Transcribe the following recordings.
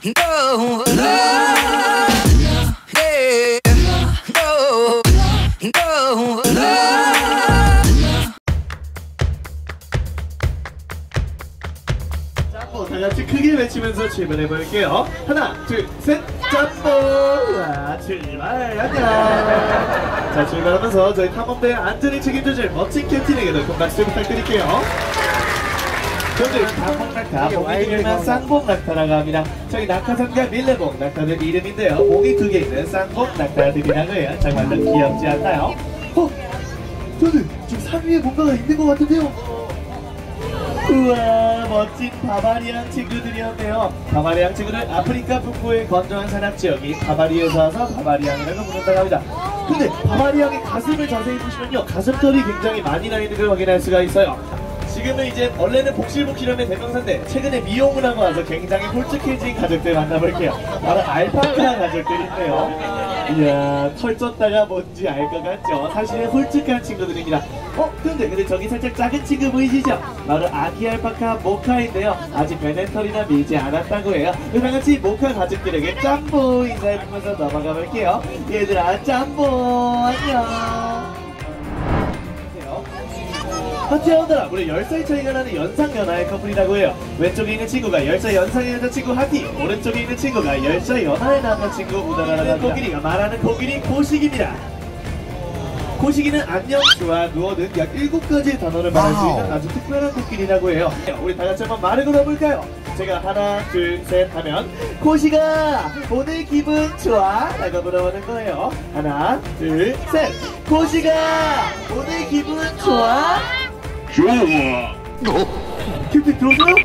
No, love, yeah. No, no, love. 짬뽕 다 같이 크게 외치면서 출발해 볼게요. 하나, 둘, 셋, 짬뽕! 와, 출발! 안녕! 자, 출발하면서 저희 탐험대 안전히 책임져줄 멋진 캡틴에게도 큰 박수 부탁드릴게요. 저들 탐험낙타, 봉이 유명한 쌍봉낙타라고 합니다. 저희 낙하산과 밀레봉 낙타들 이름인데요. 봉이 두 개 있는 쌍봉낙타들이라고 해요. 정말 더 귀엽지 않나요? 저는 지금 산 위에 뭔가가 있는 것 같은데요. 우와, 멋진 바바리안 친구들이었네요. 바바리안 친구는 아프리카 북부의 건조한 산악 지역이 바바리에서 와서 바바리안이라고 부른다고 합니다. 근데 바바리안의 가슴을 자세히 보시면요, 가슴털이 굉장히 많이 나 있는 걸 확인할 수가 있어요. 지금은 이제 원래는 복실복실함의 대명사인데 최근에 미용을 하고 와서 굉장히 홀쭉해진 가족들 만나볼게요. 바로 알파카 가족들인데요. 이야, 털 쪘다가 뭔지 알 것 같죠? 사실은 홀쭉한 친구들입니다. 근데 저기 살짝 작은 친구 보이시죠? 바로 아기 알파카 모카인데요. 아직 배는 털이나 밀지 않았다고 해요. 다같이 모카 가족들에게 짬뽕 인사해주면서 넘어가 볼게요. 얘들아, 짬뽕 안녕. 하티와 무려 10살 차이가 나는 연상연하의 커플이라고 해요. 왼쪽에 있는 친구가 10살 연상의 여자친구 하티, 오른쪽에 있는 친구가 10살 연하의 남자친구 우다라라는 합니다. 코끼리가 말하는 코끼리 고식입니다. 고식이는 안녕, 좋아, 누워 등 약 7가지의 단어를 말할 수 있는 아주 특별한 코끼리라고 해요. 우리 다같이 한번 말을 걸어볼까요? 제가 하나, 둘, 셋 하면 고식아, 오늘 기분 좋아? 라고 물어보는 거예요. 하나, 둘, 셋. 고식아, 오늘 기분 좋아? 좋아. 캡틴 들었어요?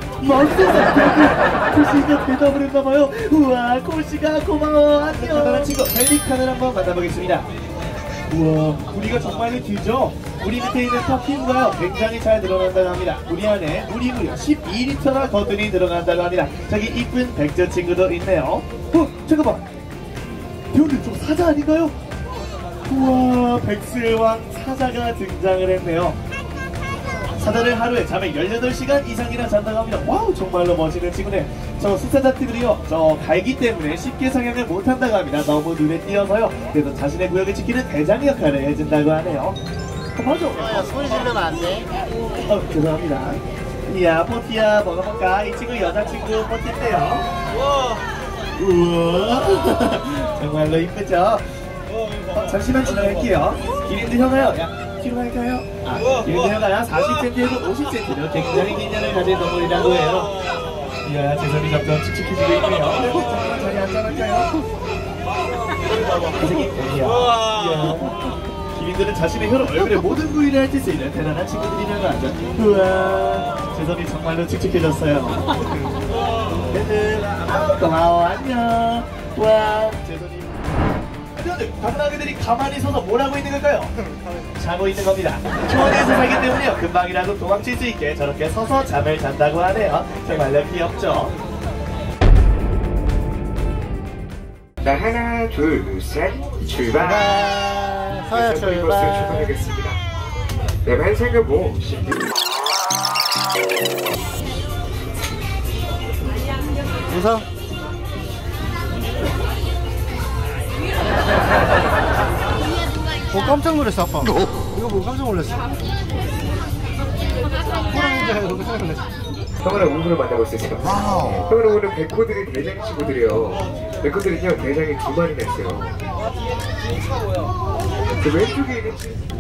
맞습니다. 고식이가 대답을 했나봐요. 우와, 고식아 고마워, 안녕. 대단한 친구 펠리칸을 한번 만나보겠습니다. 우와, 우리가 정말로 길죠? 우리 밑에 있는 터핀가요? 굉장히 잘 늘어난다고 합니다. 우리 안에 물이 무려 12리터나 거뜬히 들어간다고 합니다. 저기 이쁜 백조 친구도 있네요. 잠깐만, 배우들 좀 사자 아닌가요? 우와, 백수왕 사자가 등장을 했네요. 사자를 하루에 잠에 18시간 이상이나 잔다고 합니다. 와우, 정말로 멋있는 친구네. 저 수사자들이요, 저 갈기 때문에 쉽게 사냥을 못한다고 합니다. 너무 눈에 띄어서요. 그래서 자신의 구역을 지키는 대장 역할을 해준다고 하네요. 맞아. 소리 지르면 안 돼. 죄송합니다. 이야, 포티야, 먹어볼까? 이 친구 여자친구 포티인데요. 우와. 정말로 이쁘죠? 잠시만 지나갈게요. 기린드 형아요. 야, 필요할까요? 기린드 형아야 40cm에서 50cm로 굉장히 긴 년을 가진 동물이라고 해요. 이야, 제 손이 점점 축축해지고 있네요. 잠깐만 자리 앉아볼까요? 이 새끼, 이야. 기린들은 자신의 혀로 얼굴의 모든 부위를 핥을 수 있는 대단한 친구들이라고 하죠. 우와, 제 손이 정말로 축축해졌어요. 고마워, 안녕. 와, 제 손이. 그런데 당나귀들이 가만히 서서 뭘 하고 있는 걸까요? 자고 있는 겁니다. 초원에서 살기 때문에요. 금방이라도 도망칠 수 있게 저렇게 서서 잠을 잔다고 하네요. 정말로 귀엽죠? 자, 하나, 둘, 셋, 출발! 서야 버스에 출발. 출발하겠습니다. 네, 환상과 모험 웃어? 깜짝 놀랐어, 아빠. 이거 보고 깜짝 놀랐어. 호랑이인 줄 알고 깜짝 놀랐어. 형아랑 오늘을 만나볼 수 있어요. 형아랑 오늘 백호들이 대장 친구들이요. 백호들은요, 대장이 2마리나 있어요. 그 왼쪽에 있는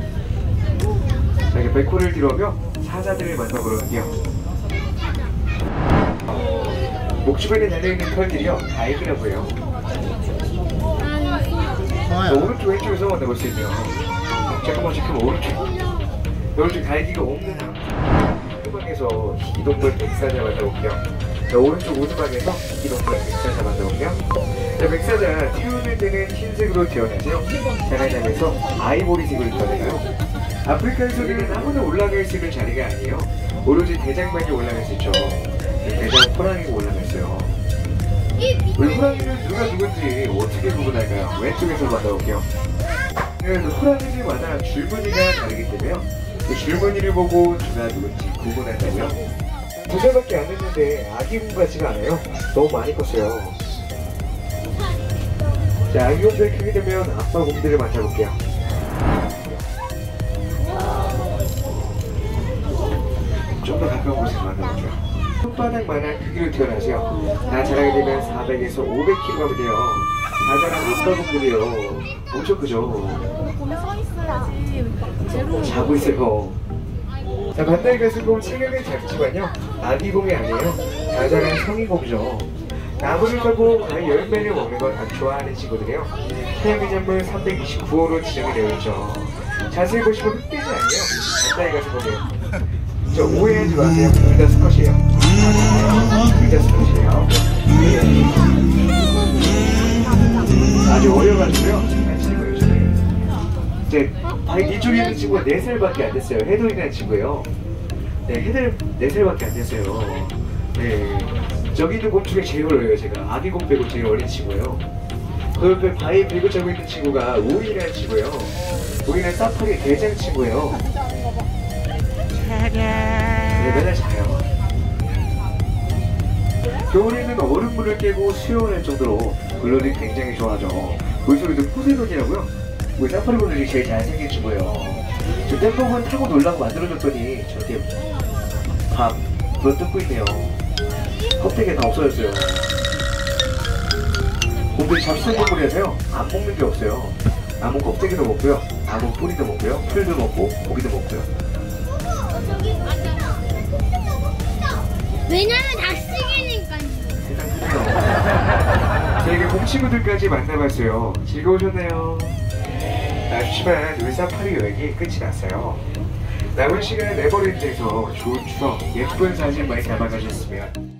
자, 이렇게 백호를 뒤로하며 사자들을 만나보러 갈게요. 목주변에 달려있는 털들이요, 갈기라고 해요. 오른쪽 왼쪽에서 만나볼 수 있네요. 잠깐만, 오른쪽 갈기가 없는 오른방에서 이동물 백사자 만나볼게요. 오른쪽 오른방에서 이동물 백사자 만나볼게요. 백사자 태어날 때는 흰색으로 태어나죠. 자라나면서 아이보리색으로 태어나요. 아프리카에서는 아무나 올라갈 수 있는 자리가 아니에요. 오로지 대장만이 올라갈 수 있죠. 대장 호랑이가 올라갔어요. 우리 호랑이는 누가 누군지 어떻게 구분할까요? 왼쪽에서 만나볼게요. 호랑이들마다 줄무늬가 다르기 때문에요. 그 줄무늬를 보고 누가 누군지 구분한다고요. 2살밖에 안 됐는데 아기곰 같지가 않아요. 너무 많이 컸어요. 자, 아기곰들 크게 되면 아빠 곰들을 만나볼게요. 좀 더 가까운 곳에서 만나볼게요. 손바닥만한 크기로 태어나세요. 나 자라게 되면 400에서 500kg가 돼요. 다 자란 아빠 곰들이요. 엄청 크죠? 곰이 서 있어야지. 제로. 자고 있어요. 자, 반달 가슴곰 체격은 작지만요, 아기곰이 아니에요. 다 자란 성인곰이죠. 나무를 타고 과일 열매를 먹는 걸 아주 좋아하는 친구들이에요. 해양기념물 329호로 지정이 되어 있죠. 자세히 보시면 흑돼지 아니에요. 반달 가슴곰이에요. 저 오해하지 마세요. 둘 다 수컷이에요. 둘 다 수컷이에요. 아주 어려가지고요. 장난치고요, 요즘에. 이제 이쪽에 있는 친구가 4살밖에 안 됐어요. 해돌이라는 친구예요. 네, 해돌 4살밖에 안 됐어요. 네, 저기 있는 곰 중에 제일 어려요. 제가 아기 곰 빼고 제일 어린 친구예요. 그 옆에 바위 밀고 자고 있는 친구가 우이라는 친구예요. 우이는 사파리 대장 친구예요. 네, 맨날 자요. 겨울에는 얼음물을 깨고 수영을 할 정도로 물놀이 굉장히 좋아하죠. 물속에도 포세이돈이라고요. 우리 사파리분들이 제일 잘생긴 친구예요. 저 댐버건 타고 놀라고 만들어줬더니 저렇게 밥 물어 뜯고 있네요. 껍데기가 다 없어졌어요. 곰들이 잡식 동물이라서요, 안 먹는 게 없어요. 나무 껍데기도 먹고요, 나무 뿌리도 먹고요, 풀도 먹고 고기도 먹고요. 왜냐면 닭식이니까요. 저희가 곰친구들까지 만나봤어요. 즐거우셨나요? 아쉽지만 우리 사파리 여행이 끝이 났어요. 남은 시간에 네버랜드에서 좋은 추억, 예쁜 사진 많이 담아가셨으면